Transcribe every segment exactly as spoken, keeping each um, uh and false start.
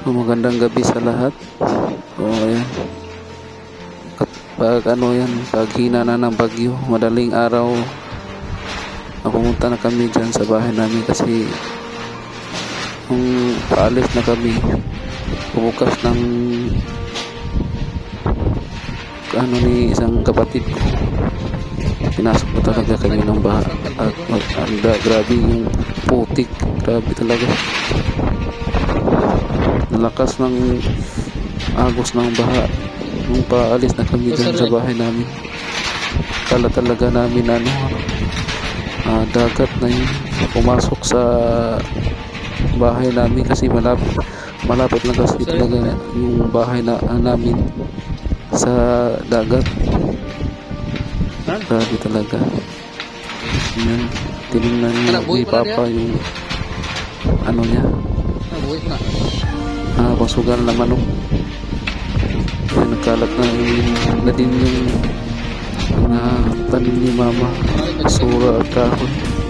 Magandang gabi sa lahat. O ayan. Pag ano yan, pag hina na ng bagyo, madaling araw, pumunta na kami dyan sa bahay namin kasi kung paalis na kami, bukas ng ano ni isang kapatid ko, pinasok ko talaga kami ng baha at uh, grabe yung putik, grabe talaga, nalakas ng agos ng baha nung paalis na kami dyan sa bahay namin. Kala talaga namin ano, uh, dagat na yun pumasok sa bahay namin kasi malapit malapit lang kasi talaga yung bahay na uh, namin sa dagat. Grabe talaga. Yan, tinignan ni Papa yung ano niya, ah, pasugal na manok. Yan, nagkalat na, na din yung mga tanim ni Mama, sura at kahoy.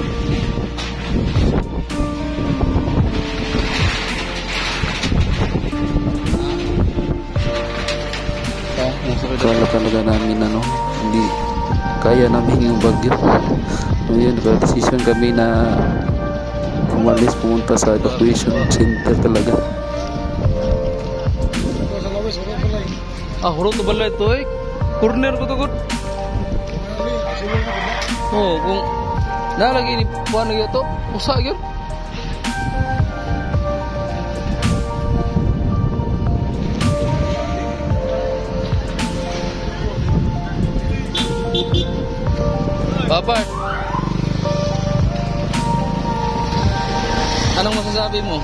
Kala talaga namin ano, hindi kaya namin yung bagyo. So yun, naka-decision kami na umalis, pumunta sa evacuation center talaga. Ah, hurot na balay ito eh. Corner ko to ko. Oh, kung nalagi ni puan na ito, usa yun. Papa, anong masasabi mo?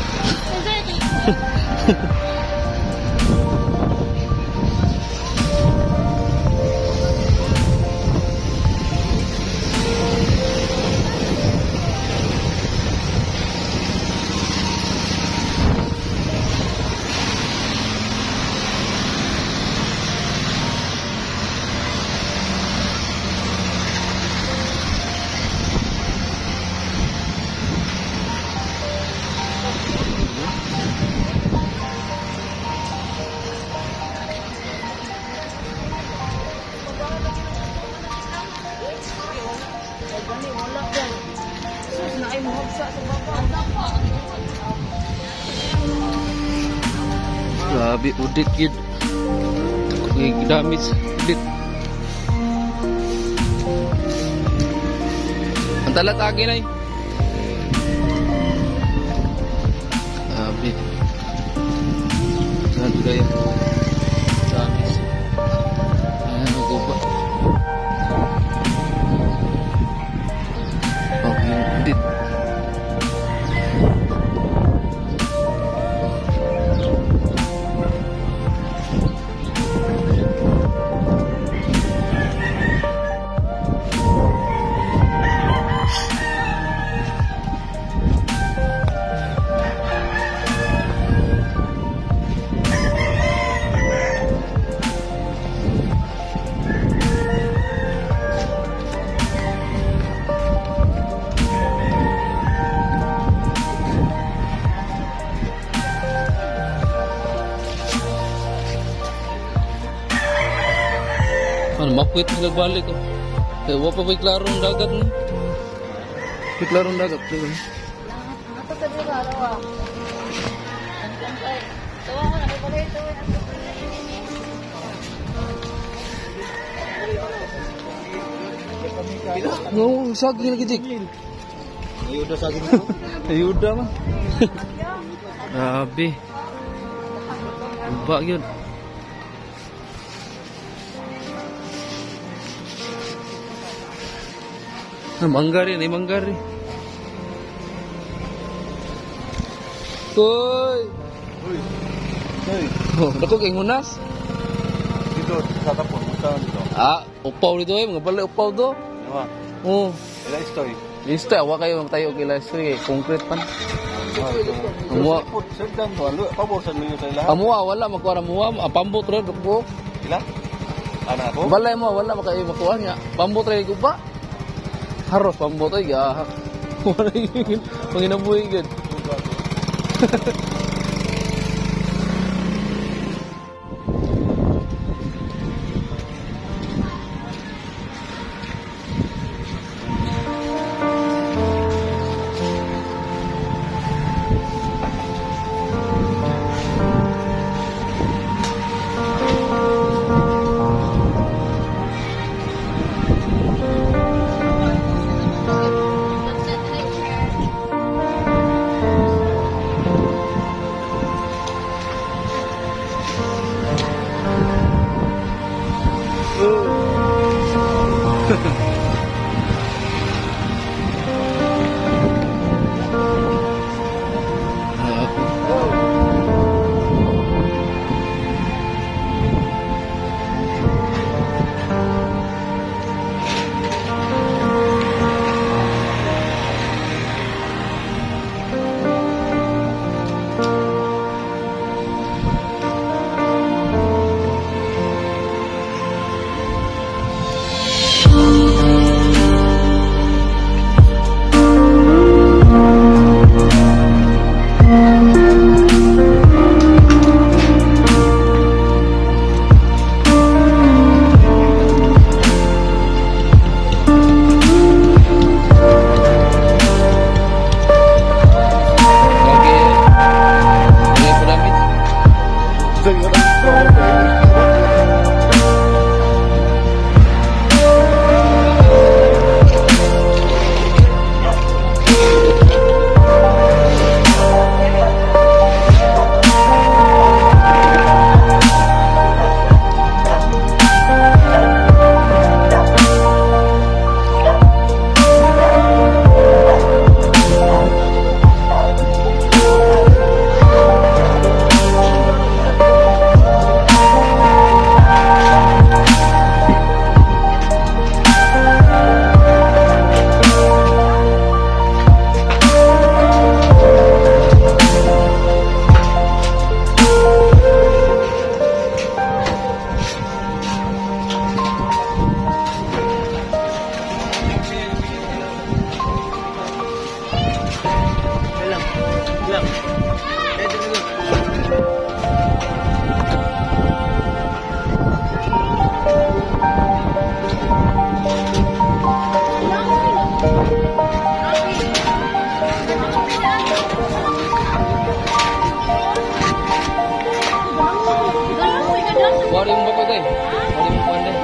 Grabe, udit yun. Damage, udit. Ang talatagi na yun. Grabe. Grabe kayo. Damage. Ayan, naguba. Oh, yung udit. Ano, mapuit na nagbalik ko. Kaya wala pa may klarong dagat mo. May klarong dagat. Ito sa dito, araw ah. Tawa ko na, may balay ito. No, saging lagi dik. Ayuda saging mo. Ayuda mah. Grabe. Ubak yun. Nah, manggar ini, manggar ini. Koy. Hey, Oh, dako kay ngunas. dito sa tapon, musta dito. Ah, upaw dito eh, mga balay upaw do. Diba? Oh, Ila story. listo awa kayo magtayo kay listo kay concrete pan. Amuwa, Put sedang to, lu pabor sa ninyo sa ilaha. amuwa wala makuha muwa, ah, pambot ro dukbo. Ila? Ana ko? Balay mo wala makayo makuha niya. Pambot ra guba. Haros pambot ay gahak. Wala yun. Panginabuhi yun. Wari mo ba ko tayo? Wari mo ba na?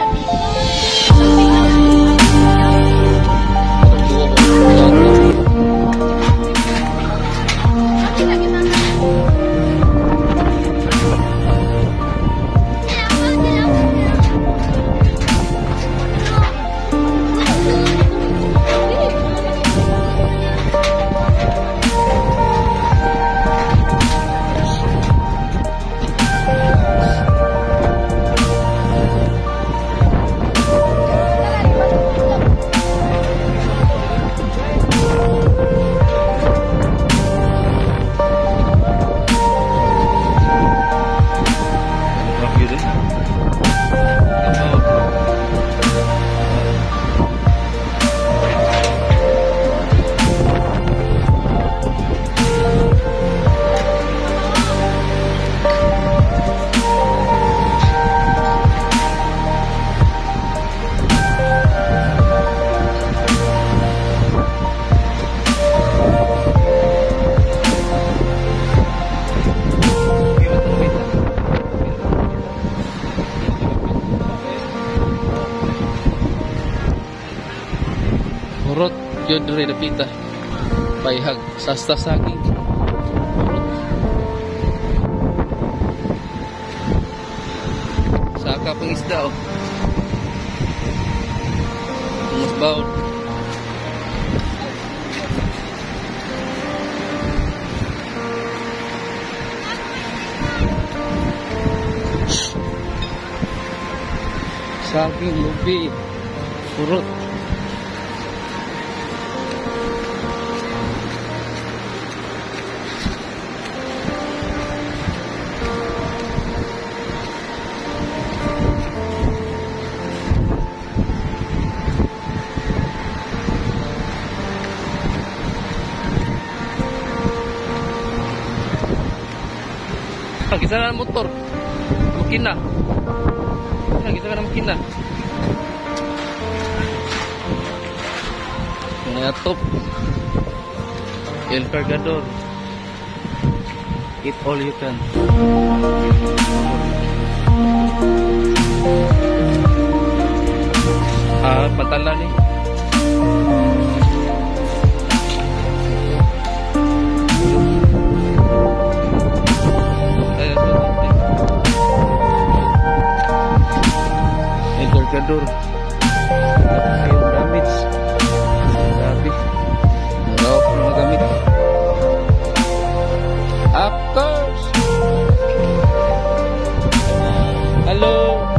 Urot yun rin napita bayhag sasta saging urot saka pang isda oh tumas baon saging lubi urot. Kita na motor makina kita na makina top El Cargador eat all you can ah pantalan nih kargador. Yung damage. Grabe. Wala ko na magamit. Of course! Hello!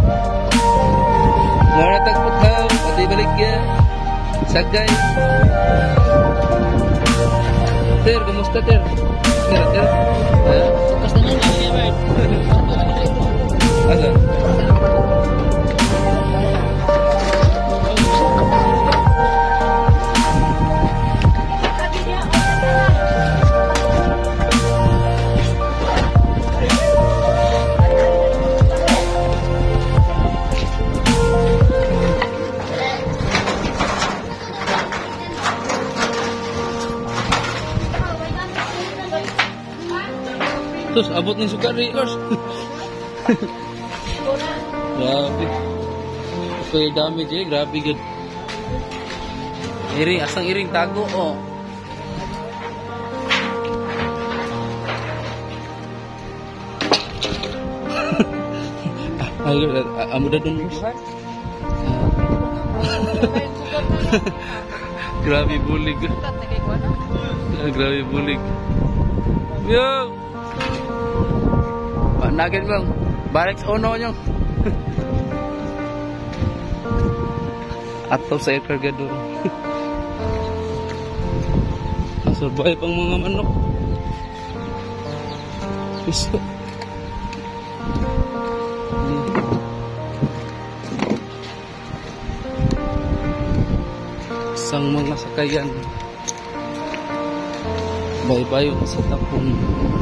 Mga natagpot ha, pati balik ya. Sagay. Ter, kamusta Ter? Ter, Ter? Ha? Bukas na lang kami, Bert. Asa? Terus abot ni suka ri Ors. Grabe. Kaya damage eh, grabe gud. Iring, asang iring tago oh. Ayo, amo dah dun. Grabe bulig. Grabe bulig. Yo. Nagin bang, balik sa uno nyo. Atau sa air cargador. Survive ang mga manok. Piso. Isang mga sakayan. Bye-bye sa tapong.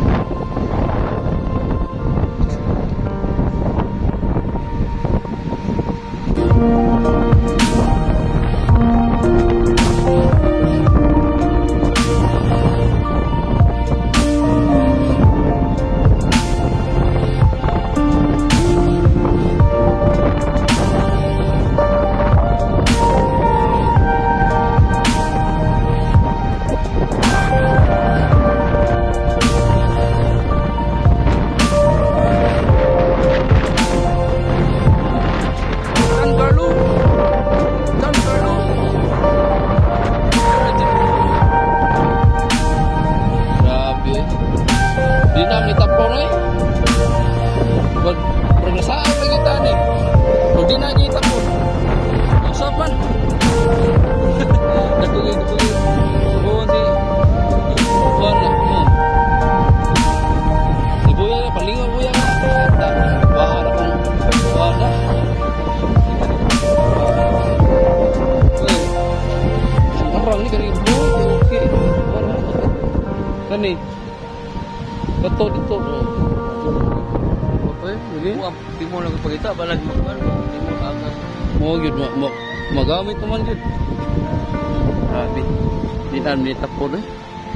Kani betul dito. Apa ini? Timo lang pagita balag mo kan. Timo agad. Mo gyud mo magamit naman gyud. Grabe. Di na ni tapod eh.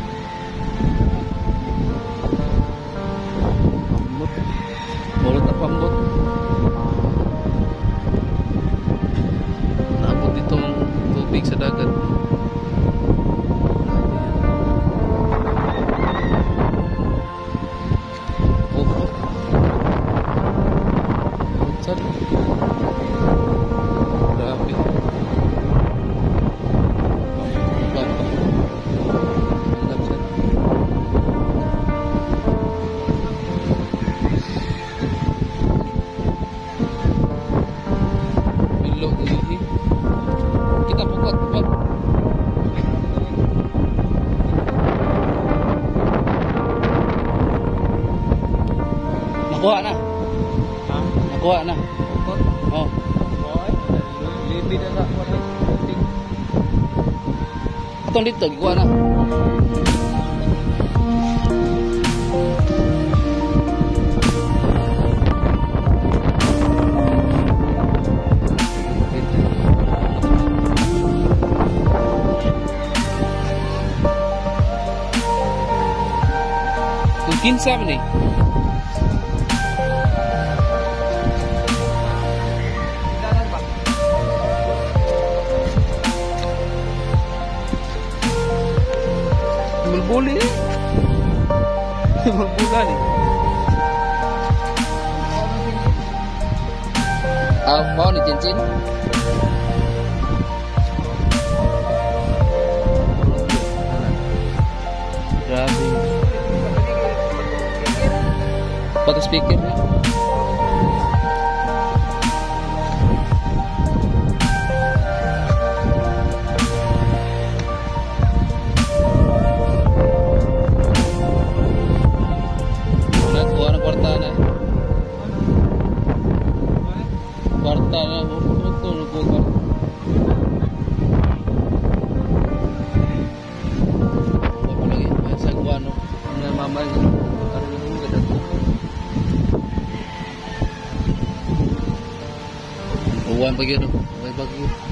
Ambot. Bolot ta pambot. Napod dito ang tubig sa dagat. Kita buka buka. Nakuha na. Ha? Nakuha na. Oh. Libi na sa kuha. Atong dito, gikuha na. Kinsa man ni? Bulbuli eh. Bulbulan eh. Ah, mau ni cincin? Grabe. Pati speaker na. Kuha ng kwarta na. Kwarta na. Ito, ito, ito. Mamay, ano na mo ganda po? Uwan pa yun, may bagyo.